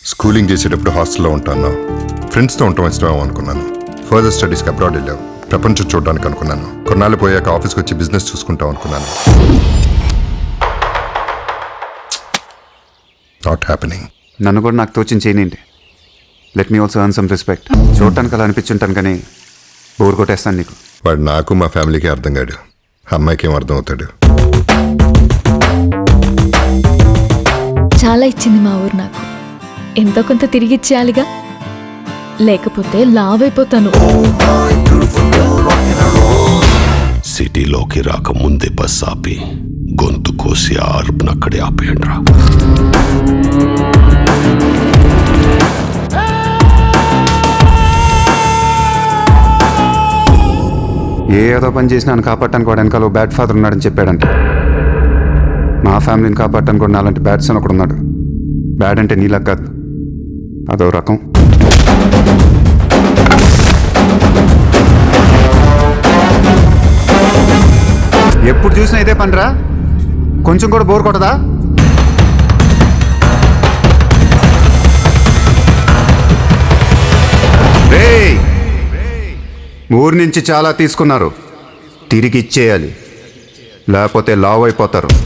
Schooling చేసేటప్పుడు హాస్టల్లో ఉంటాను. ఫ్రెండ్స్తో ఉండటం ఇష్టమేమో అనుకున్నాను. ఫర్దర్ స్టడీస్కి అబ్రాడ్ వెళ్ళావు. ప్రపంచం చూడడానికి అనుకున్నాను. కొన్నాళ్ళు పోయాక ఆఫీస్కి వచ్చి బిజినెస్ చూసుకుంటాం అనుకున్నాను. Not happening. నన్ను కూడా నాకు తోచిన చేయనండి. Let me also earn some respect. చూడటానికి అలా అనిపించుంటాను కానీ బోర్ కొట్టేస్తాను నీకు. వాడు నాకు మా ఫ్యామిలీకి అర్థం కాడు. అమ్మాయికి ఏం అర్థం అవుతాడు? చాలా ఇచ్చింది మా ఊరు నాకు. ఎంతో కొంత తిరిగి ఇచ్చేయాలిగా, లేకపోతే లావ్ అయిపోతాను. సిటీలోకి రాకముందే బస్ ఆపి గొంతు కోసి ఆ అరుపునక్కడే ఆపేయండిరా. ఏదో పని చేసి నన్ను కాపాడటానికి వాడు వెనకాల బ్యాడ్ ఫాదర్ ఉన్నాడని చెప్పాడంట. మా ఫ్యామిలీని కాపాడటానికి కూడా అలాంటి బ్యాడ్ సన్ ఒకడు ఉన్నాడు. బ్యాడ్ అంటే నీలా కాదు, అదో రకం. ఎప్పుడు చూసినా ఇదే పనిరా, కొంచెం కూడా బోర్ కొట్టదా? రేయ్, ఊరి నుంచి చాలా తీసుకున్నారు, తిరిగి ఇచ్చేయాలి, లేకపోతే లావ్ అయిపోతారు.